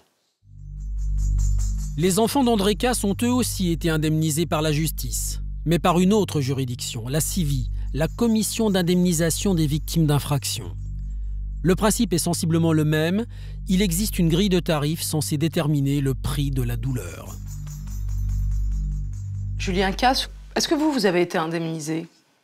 Les enfants d'André Casse ont eux aussi été indemnisés par la justice, mais par une autre juridiction, la CIVI, la Commission d'indemnisation des victimes d'infractions. Le principe est sensiblement le même, il existe une grille de tarifs censée déterminer le prix de la douleur. Julien Casse, est-ce que vous avez été indemnisé?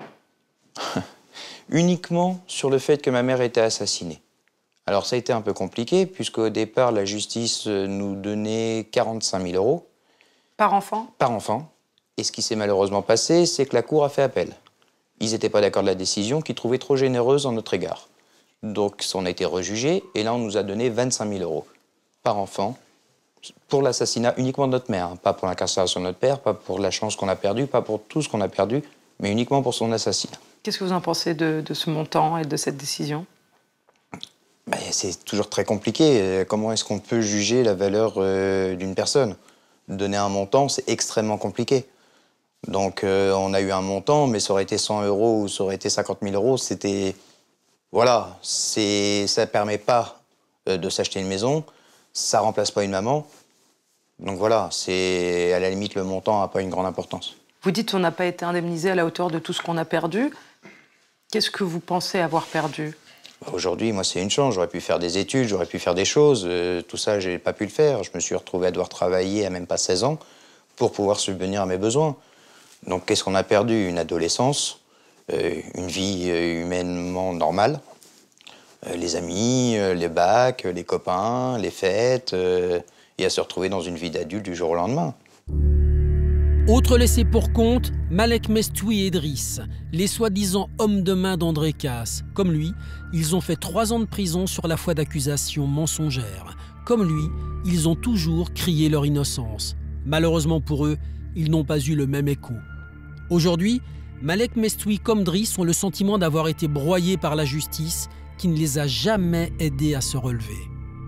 Uniquement sur le fait que ma mère était assassinée. Alors ça a été un peu compliqué, puisqu'au départ, la justice nous donnait 45 000 euros. Par enfant? Par enfant. Et ce qui s'est malheureusement passé, c'est que la Cour a fait appel. Ils n'étaient pas d'accord de la décision, qu'ils trouvaient trop généreuse en notre égard. Donc ça a été rejugé, et là on nous a donné 25 000 euros par enfant, pour l'assassinat uniquement de notre mère, hein. Pas pour l'incarcération de notre père, pas pour la chance qu'on a perdue, pas pour tout ce qu'on a perdu, mais uniquement pour son assassinat. Qu'est-ce que vous en pensez de ce montant et de cette décision? Ben, c'est toujours très compliqué. Comment est-ce qu'on peut juger la valeur d'une personne? Donner un montant, c'est extrêmement compliqué. Donc on a eu un montant, mais ça aurait été 100 euros ou ça aurait été 50 000 euros, c'était... Voilà, ça ne permet pas de s'acheter une maison, ça ne remplace pas une maman. Donc voilà, à la limite, le montant n'a pas une grande importance. Vous dites qu'on n'a pas été indemnisé à la hauteur de tout ce qu'on a perdu. Qu'est-ce que vous pensez avoir perdu? Aujourd'hui, moi, c'est une chance. J'aurais pu faire des études, j'aurais pu faire des choses. Tout ça, je n'ai pas pu le faire. Je me suis retrouvé à devoir travailler à même pas 16 ans pour pouvoir subvenir à mes besoins. Donc, qu'est-ce qu'on a perdu? Une adolescence, une vie humainement normale. Les amis, les bacs, les copains, les fêtes, et à se retrouver dans une vie d'adulte du jour au lendemain. Autre laissé pour compte, Malek Mestoui et Driss, les soi-disant hommes de main d'André Casse. Comme lui, ils ont fait 3 ans de prison sur la foi d'accusations mensongères. Comme lui, ils ont toujours crié leur innocence. Malheureusement pour eux, ils n'ont pas eu le même écho. Aujourd'hui, Malek Mestoui comme Driss ont le sentiment d'avoir été broyés par la justice qui ne les a jamais aidés à se relever.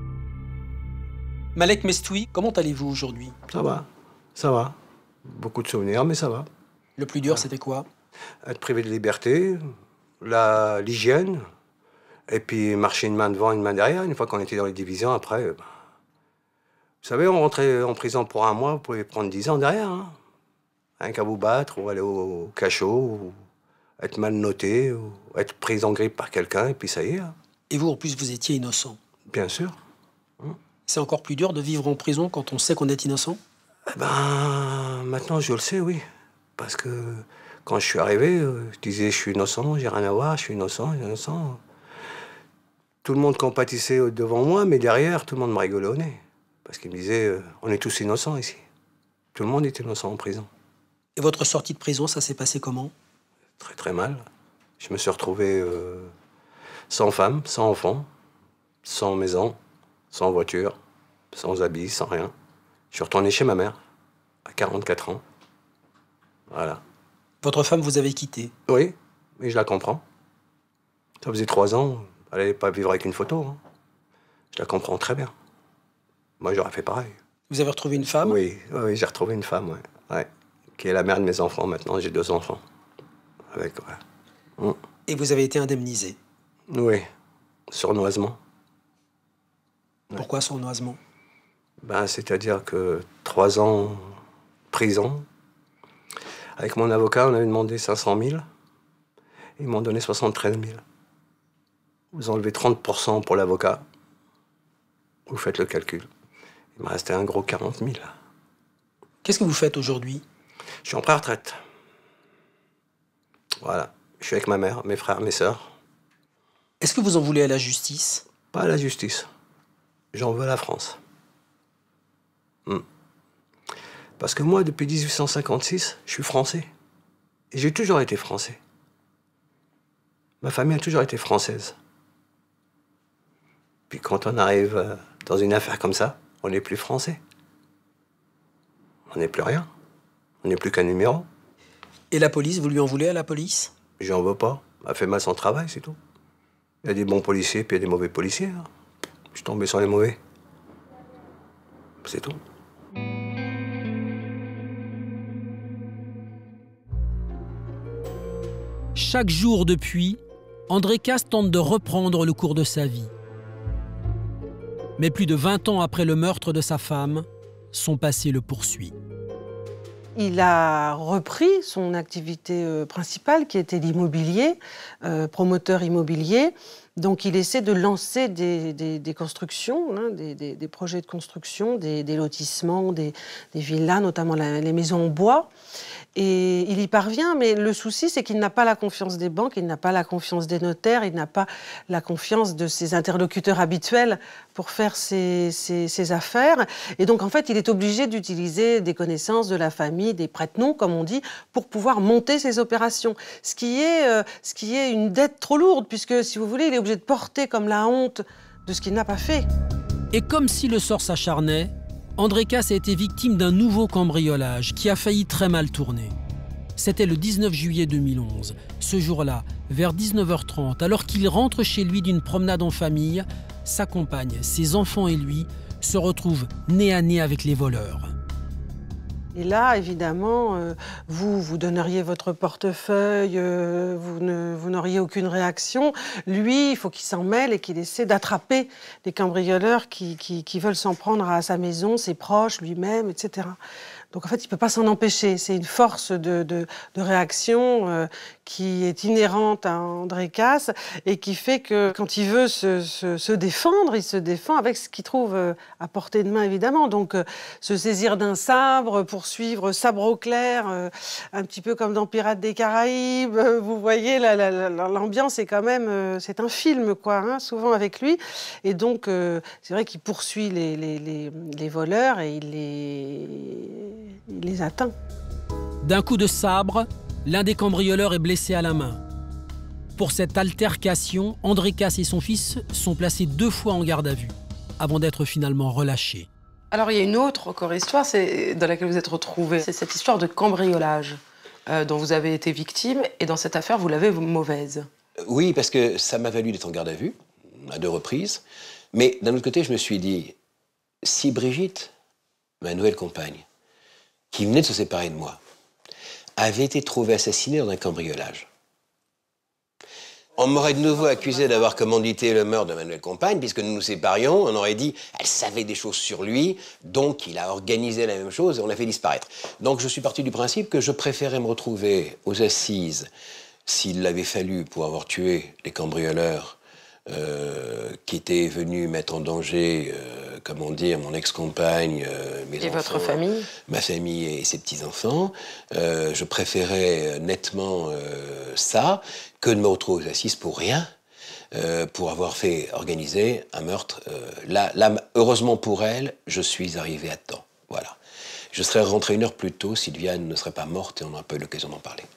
Malek Mestoui, comment allez-vous aujourd'hui? Ça va, ça va. Beaucoup de souvenirs, mais ça va. Le plus dur, c'était quoi? Être privé de liberté, l'hygiène, et puis marcher une main devant, une main derrière. Une fois qu'on était dans les divisions, après... Vous savez, on rentrait en prison pour 1 mois, vous pouvez prendre 10 ans derrière. Hein. Rien qu'à vous battre, ou aller au cachot, ou être mal noté, ou être pris en grippe par quelqu'un, et puis ça y est. Hein. Et vous, en plus, vous étiez innocent. Bien sûr. C'est encore plus dur de vivre en prison quand on sait qu'on est innocent? Eh ben, maintenant, je le sais, oui. Parce que quand je suis arrivé, je disais, je suis innocent, j'ai rien à voir, je suis innocent, innocent. Tout le monde compatissait devant moi, mais derrière, tout le monde me rigolait au nez. Parce qu'il me disait, on est tous innocents ici. Tout le monde est innocent en prison. Et votre sortie de prison, ça s'est passé comment? Très, très mal. Je me suis retrouvé sans femme, sans enfant, sans maison, sans voiture, sans habits, sans rien. Je suis retourné chez ma mère, à 44 ans. Voilà. Votre femme vous avait quitté? Oui, mais je la comprends. Ça faisait 3 ans, elle n'allait pas vivre avec une photo. Hein. Je la comprends très bien. Moi, j'aurais fait pareil. Vous avez retrouvé une femme? Oui, oui, j'ai retrouvé une femme, ouais. Ouais. Qui est la mère de mes enfants maintenant. J'ai 2 enfants. Avec, ouais. Et vous avez été indemnisé? Oui, sournoisement. Pourquoi sournoisement? Ben, c'est-à-dire que 3 ans prison. Avec mon avocat, on avait demandé 500 000. Ils m'ont donné 73 000. Vous enlevez 30% pour l'avocat. Vous faites le calcul. Il me restait un gros 40 000. Qu'est-ce que vous faites aujourd'hui? Je suis en pré-retraite. Voilà. Je suis avec ma mère, mes frères, mes sœurs. Est-ce que vous en voulez à la justice? Pas à la justice. J'en veux à la France. Parce que moi, depuis 1856, je suis français. Et j'ai toujours été français. Ma famille a toujours été française. Puis quand on arrive dans une affaire comme ça, on n'est plus français. On n'est plus rien. On n'est plus qu'un numéro. Et la police, vous lui en voulez à la police? J'en veux pas. Elle fait mal son travail, c'est tout. Il y a des bons policiers, puis il y a des mauvais policiers. Hein. Je suis tombé sur les mauvais. C'est tout. Chaque jour depuis, André Casse tente de reprendre le cours de sa vie. Mais plus de 20 ans après le meurtre de sa femme, son passé le poursuit. Il a repris son activité principale, qui était l'immobilier, promoteur immobilier. Donc il essaie de lancer des constructions, hein, des projets de construction, des lotissements, des villas, notamment les maisons en bois. Et il y parvient, mais le souci, c'est qu'il n'a pas la confiance des banques, il n'a pas la confiance des notaires, il n'a pas la confiance de ses interlocuteurs habituels pour faire ses affaires. Et donc, en fait, il est obligé d'utiliser des connaissances de la famille, des prête-noms, comme on dit, pour pouvoir monter ses opérations. Ce qui est une dette trop lourde, puisque, si vous voulez, il est obligé de porter comme la honte de ce qu'il n'a pas fait. Et comme si le sort s'acharnait, André Casse a été victime d'un nouveau cambriolage qui a failli très mal tourner. C'était le 19 juillet 2011. Ce jour-là, vers 19h30, alors qu'il rentre chez lui d'une promenade en famille, sa compagne, ses enfants et lui se retrouvent nez à nez avec les voleurs. Et là, évidemment, vous donneriez votre portefeuille, vous n'auriez aucune réaction. Lui, il faut qu'il s'en mêle et qu'il essaie d'attraper les cambrioleurs qui veulent s'en prendre à sa maison, ses proches, lui-même, etc. Donc en fait, il ne peut pas s'en empêcher. C'est une force de réaction qui est inhérente à André Casse et qui fait que quand il veut se défendre, il se défend avec ce qu'il trouve à portée de main, évidemment. Donc se saisir d'un sabre, poursuivre sabre au clair, un petit peu comme dans Pirates des Caraïbes. Vous voyez, l'ambiance est quand même... c'est un film, quoi, hein, souvent avec lui. Et donc, c'est vrai qu'il poursuit les voleurs et il les atteint. D'un coup de sabre, l'un des cambrioleurs est blessé à la main. Pour cette altercation, André Casse et son fils sont placés 2 fois en garde à vue, avant d'être finalement relâchés. Alors, il y a une autre encore histoire dans laquelle vous êtes retrouvés. C'est cette histoire de cambriolage dont vous avez été victime. Et dans cette affaire, vous l'avez mauvaise. Oui, parce que ça m'a valu d'être en garde à vue, à 2 reprises. Mais d'un autre côté, je me suis dit, si Brigitte, ma nouvelle compagne, qui venait de se séparer de moi, avait été trouvée assassinée dans un cambriolage, on m'aurait de nouveau accusé d'avoir commandité le meurtre de ma nouvelle compagne, puisque nous nous séparions, on aurait dit elle savait des choses sur lui, donc il a organisé la même chose et on l'a fait disparaître. Donc je suis parti du principe que je préférais me retrouver aux assises, s'il l'avait fallu, pour avoir tué les cambrioleurs qui étaient venus mettre en danger, comment dire, mon ex-compagne, mes enfants, et votre famille, ma famille et ses petits-enfants. Je préférais nettement ça que de me retrouver aux assises pour rien, pour avoir fait organiser un meurtre. Là, heureusement pour elle, je suis arrivé à temps. Voilà. Je serais rentré 1 heure plus tôt, Sylviane ne serait pas morte et on n'a pas eu l'occasion d'en parler.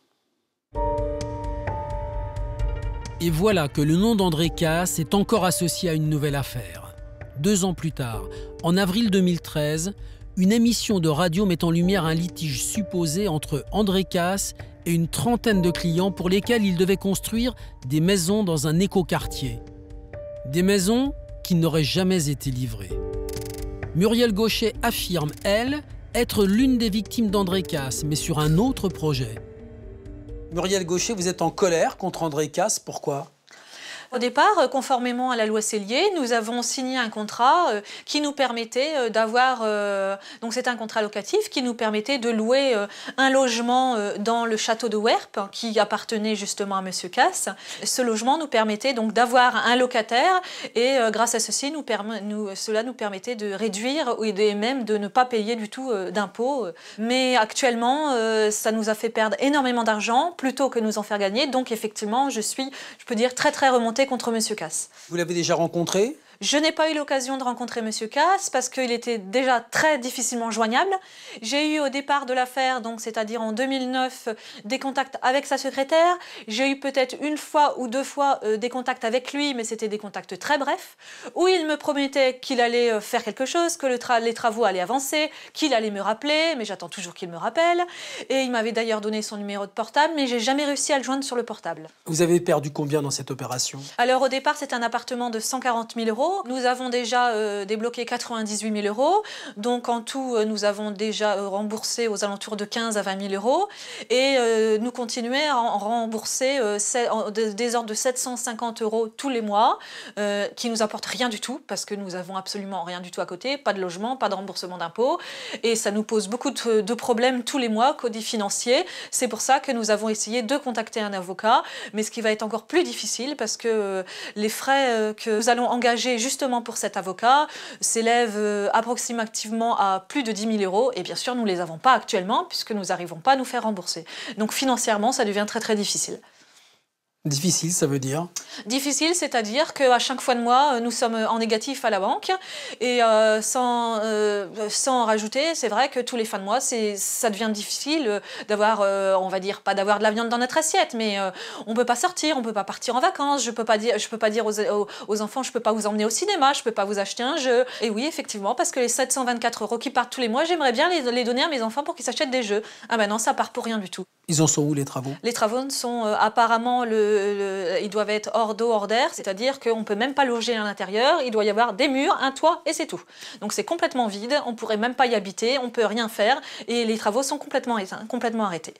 Et voilà que le nom d'André Casse est encore associé à une nouvelle affaire. 2 ans plus tard, en avril 2013, une émission de radio met en lumière un litige supposé entre André Casse et une trentaine de clients pour lesquels il devait construire des maisons dans un écoquartier. Des maisons qui n'auraient jamais été livrées. Muriel Gauchet affirme, elle, être l'une des victimes d'André Casse, mais sur un autre projet. Muriel Gauchet, vous êtes en colère contre André Casse, pourquoi ? Au départ, conformément à la loi Cellier, nous avons signé un contrat qui nous permettait d'avoir... donc c'est un contrat locatif qui nous permettait de louer un logement dans le château de Werp, qui appartenait justement à Monsieur Casse. Ce logement nous permettait donc d'avoir un locataire et grâce à ceci, cela nous permettait de réduire et même de ne pas payer du tout d'impôts. Mais actuellement, ça nous a fait perdre énormément d'argent plutôt que nous en faire gagner. Donc effectivement, je peux dire, très très remontée contre Monsieur Casse. Vous l'avez déjà rencontré ? Je n'ai pas eu l'occasion de rencontrer Monsieur Casse parce qu'il était déjà très difficilement joignable. J'ai eu au départ de l'affaire, donc c'est-à-dire en 2009, des contacts avec sa secrétaire. J'ai eu peut-être 1 fois ou 2 fois des contacts avec lui, mais c'était des contacts très brefs, où il me promettait qu'il allait faire quelque chose, que les travaux allaient avancer, qu'il allait me rappeler, mais j'attends toujours qu'il me rappelle. Et il m'avait d'ailleurs donné son numéro de portable, mais j'ai jamais réussi à le joindre sur le portable. Vous avez perdu combien dans cette opération ? Alors au départ, c'est un appartement de 140 000 €. euros. Nous avons déjà débloqué 98 000 euros. Donc en tout, nous avons déjà remboursé aux alentours de 15 à 20 000 euros. Et nous continuons à rembourser des ordres de 750 euros tous les mois, qui nous apportent rien du tout, parce que nous avons absolument rien du tout à côté, pas de logement, pas de remboursement d'impôts. Et ça nous pose beaucoup de problèmes tous les mois, côté financier. C'est pour ça que nous avons essayé de contacter un avocat, mais ce qui va être encore plus difficile, parce que les frais que nous allons engager justement pour cet avocat s'élèvent approximativement à plus de 10 000 euros. Et bien sûr, nous ne les avons pas actuellement, puisque nous n'arrivons pas à nous faire rembourser. Donc financièrement, ça devient très très difficile. Difficile, ça veut dire? Difficile, c'est-à-dire qu'à chaque fin de mois, nous sommes en négatif à la banque. Et sans rajouter, c'est vrai que tous les fins de mois, ça devient difficile d'avoir, on va dire, pas d'avoir de la viande dans notre assiette, mais on ne peut pas sortir, on ne peut pas partir en vacances. Je peux pas dire aux enfants, je ne peux pas vous emmener au cinéma, je ne peux pas vous acheter un jeu. Et oui, effectivement, parce que les 724 euros qui partent tous les mois, j'aimerais bien les donner à mes enfants pour qu'ils s'achètent des jeux. Ah ben non, ça part pour rien du tout. Ils en sont où, les travaux? Les travaux sont apparemment, ils doivent être hors d'eau, hors d'air, c'est-à-dire qu'on ne peut même pas loger à l'intérieur, il doit y avoir des murs, un toit et c'est tout. Donc c'est complètement vide, on ne pourrait même pas y habiter, on ne peut rien faire et les travaux sont complètement éteints, complètement arrêtés.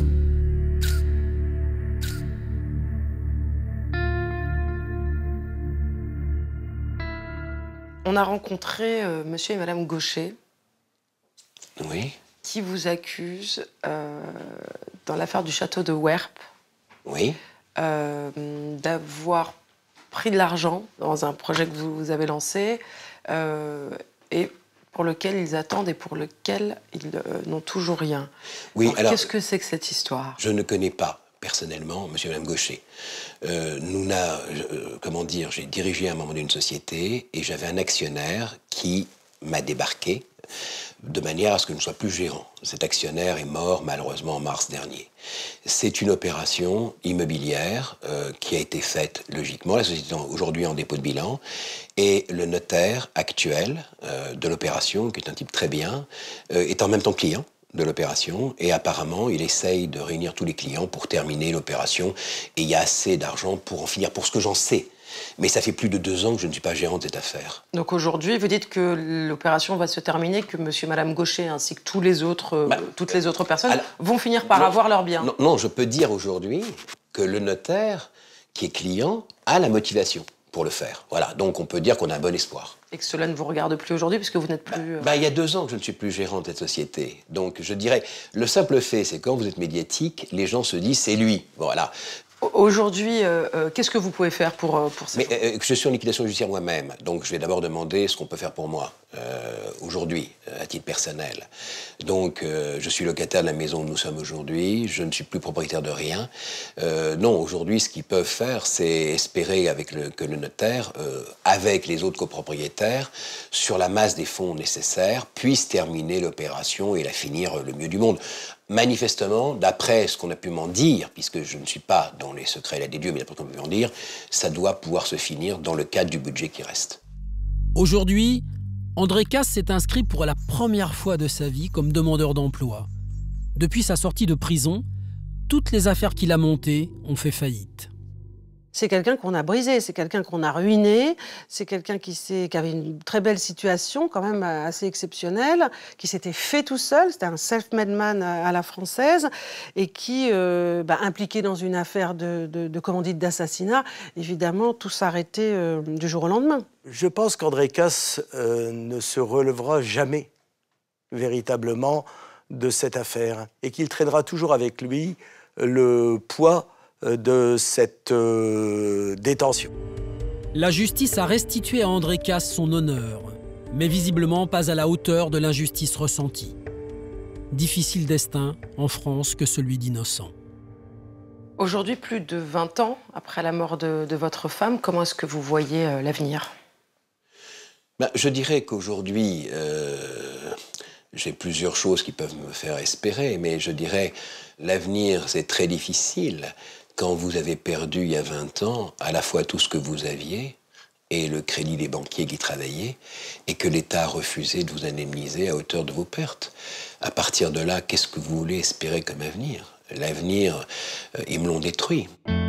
On a rencontré monsieur et madame Gaucher. Oui. Qui vous accusent dans l'affaire du château de Werp. Oui. D'avoir pris de l'argent dans un projet que vous avez lancé et pour lequel ils attendent et pour lequel ils n'ont toujours rien. Oui, alors, qu'est-ce que c'est que cette histoire? Je ne connais pas personnellement monsieur et madame Gaucher. Comment dire, j'ai dirigé à un moment d'une société et j'avais un actionnaire qui m'a débarqué de manière à ce que je ne sois plus gérant. Cet actionnaire est mort malheureusement en mars dernier. C'est une opération immobilière qui a été faite logiquement. La société est aujourd'hui en dépôt de bilan et le notaire actuel de l'opération, qui est un type très bien, est en même temps client de l'opération et apparemment il essaye de réunir tous les clients pour terminer l'opération et il y a assez d'argent pour en finir, pour ce que j'en sais. Mais ça fait plus de 2 ans que je ne suis pas gérant de cette affaire. Donc aujourd'hui, vous dites que l'opération va se terminer, que monsieur et madame Gaucher ainsi que toutes les autres personnes vont finir par avoir leurs biens. Non, je peux dire aujourd'hui que le notaire qui est client a la motivation pour le faire. Voilà, donc on peut dire qu'on a un bon espoir. Et que cela ne vous regarde plus aujourd'hui puisque vous n'êtes plus... il y a 2 ans que je ne suis plus gérant de cette société. Donc je dirais, le simple fait, c'est quand vous êtes médiatique, les gens se disent c'est lui. Voilà. Aujourd'hui, qu'est-ce que vous pouvez faire pour ça? Je suis en liquidation judiciaire moi-même, donc je vais d'abord demander ce qu'on peut faire pour moi, aujourd'hui, à titre personnel. Donc, je suis locataire de la maison où nous sommes aujourd'hui, je ne suis plus propriétaire de rien. Non, aujourd'hui, ce qu'ils peuvent faire, c'est espérer que le notaire, avec les autres copropriétaires, sur la masse des fonds nécessaires, puisse terminer l'opération et la finir le mieux du monde. Manifestement, d'après ce qu'on a pu m'en dire, puisque je ne suis pas dans les secrets là des dieux, mais d'après ce qu'on a pu m'en dire, ça doit pouvoir se finir dans le cadre du budget qui reste. Aujourd'hui, André Casse s'est inscrit pour la première fois de sa vie comme demandeur d'emploi. Depuis sa sortie de prison, toutes les affaires qu'il a montées ont fait faillite. C'est quelqu'un qu'on a brisé, c'est quelqu'un qu'on a ruiné, c'est quelqu'un qui avait une très belle situation, quand même assez exceptionnelle, qui s'était fait tout seul, c'était un self-made man à la française, et qui, impliqué dans une affaire de commandite d'assassinat, évidemment, tout s'arrêtait du jour au lendemain. Je pense qu'André Casse ne se relèvera jamais véritablement de cette affaire, et qu'il traînera toujours avec lui le poids de cette détention. La justice a restitué à André Casse son honneur, mais visiblement pas à la hauteur de l'injustice ressentie. Difficile destin en France que celui d'innocents. Aujourd'hui, plus de 20 ans après la mort de votre femme, comment est-ce que vous voyez l'avenir? Je dirais qu'aujourd'hui, j'ai plusieurs choses qui peuvent me faire espérer, mais je dirais l'avenir, c'est très difficile quand vous avez perdu il y a 20 ans à la fois tout ce que vous aviez et le crédit des banquiers qui travaillaient et que l'État a refusé de vous indemniser à hauteur de vos pertes. À partir de là, qu'est-ce que vous voulez espérer comme avenir? L'avenir, ils me l'ont détruit.